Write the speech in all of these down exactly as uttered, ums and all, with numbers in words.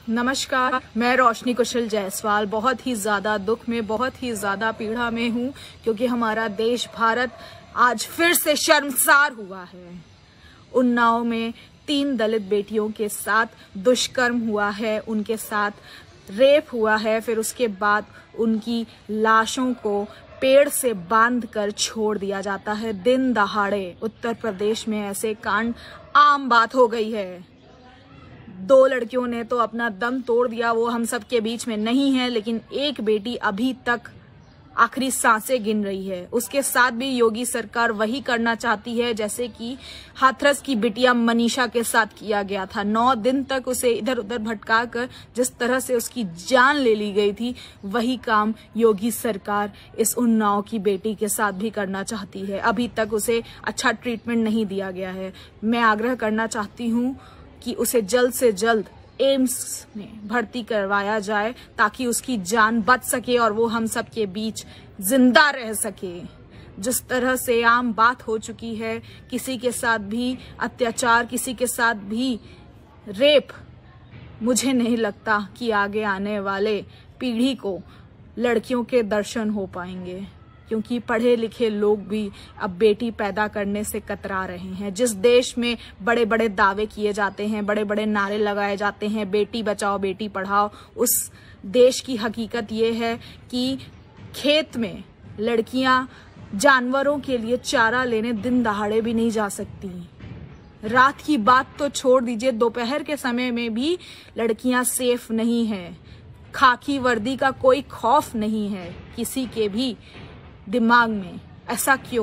नमस्कार, मैं रोशनी कुशल जायसवाल बहुत ही ज्यादा दुख में, बहुत ही ज्यादा पीड़ा में हूँ क्योंकि हमारा देश भारत आज फिर से शर्मसार हुआ है। उन्नाव में तीन दलित बेटियों के साथ दुष्कर्म हुआ है, उनके साथ रेप हुआ है, फिर उसके बाद उनकी लाशों को पेड़ से बांधकर छोड़ दिया जाता है दिन दहाड़े। उत्तर प्रदेश में ऐसे कांड आम बात हो गई है। दो लड़कियों ने तो अपना दम तोड़ दिया, वो हम सब के बीच में नहीं है, लेकिन एक बेटी अभी तक आखिरी सांसें गिन रही है। उसके साथ भी योगी सरकार वही करना चाहती है जैसे कि हाथरस की बिटिया मनीषा के साथ किया गया था। नौ दिन तक उसे इधर उधर भटका कर जिस तरह से उसकी जान ले ली गई थी, वही काम योगी सरकार इस उन्नाव की बेटी के साथ भी करना चाहती है। अभी तक उसे अच्छा ट्रीटमेंट नहीं दिया गया है। मैं आग्रह करना चाहती हूँ कि उसे जल्द से जल्द एम्स में भर्ती करवाया जाए ताकि उसकी जान बच सके और वो हम सब के बीच जिंदा रह सके। जिस तरह से आम बात हो चुकी है, किसी के साथ भी अत्याचार, किसी के साथ भी रेप, मुझे नहीं लगता कि आगे आने वाले पीढ़ी को लड़कियों के दर्शन हो पाएंगे, क्योंकि पढ़े लिखे लोग भी अब बेटी पैदा करने से कतरा रहे हैं। जिस देश में बड़े बड़े दावे किए जाते हैं, बड़े बड़े नारे लगाए जाते हैं, बेटी बचाओ बेटी पढ़ाओ, उस देश की हकीकत ये है कि खेत में लड़कियां जानवरों के लिए चारा लेने दिन दहाड़े भी नहीं जा सकती। रात की बात तो छोड़ दीजिए, दोपहर के समय में भी लड़कियां सेफ नहीं है। खाकी वर्दी का कोई खौफ नहीं है किसी के भी दिमाग में। ऐसा क्यों?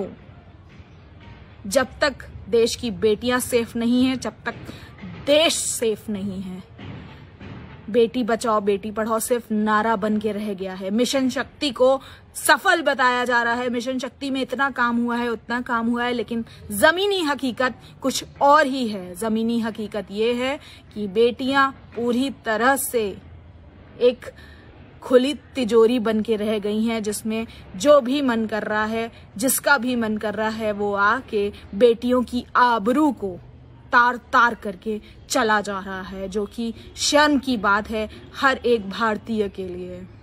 जब तक देश की बेटियां सेफ नहीं हैं, जब तक देश सेफ नहीं है। बेटी बचाओ बेटी पढ़ाओ सिर्फ नारा बन के रह गया है। मिशन शक्ति को सफल बताया जा रहा है, मिशन शक्ति में इतना काम हुआ है, उतना काम हुआ है, लेकिन जमीनी हकीकत कुछ और ही है। जमीनी हकीकत ये है कि बेटियां पूरी तरह से एक खुली तिजोरी बन के रह गई हैं, जिसमें जो भी मन कर रहा है, जिसका भी मन कर रहा है, वो आके बेटियों की आबरू को तार तार करके चला जा रहा है, जो कि शर्म की बात है हर एक भारतीय के लिए।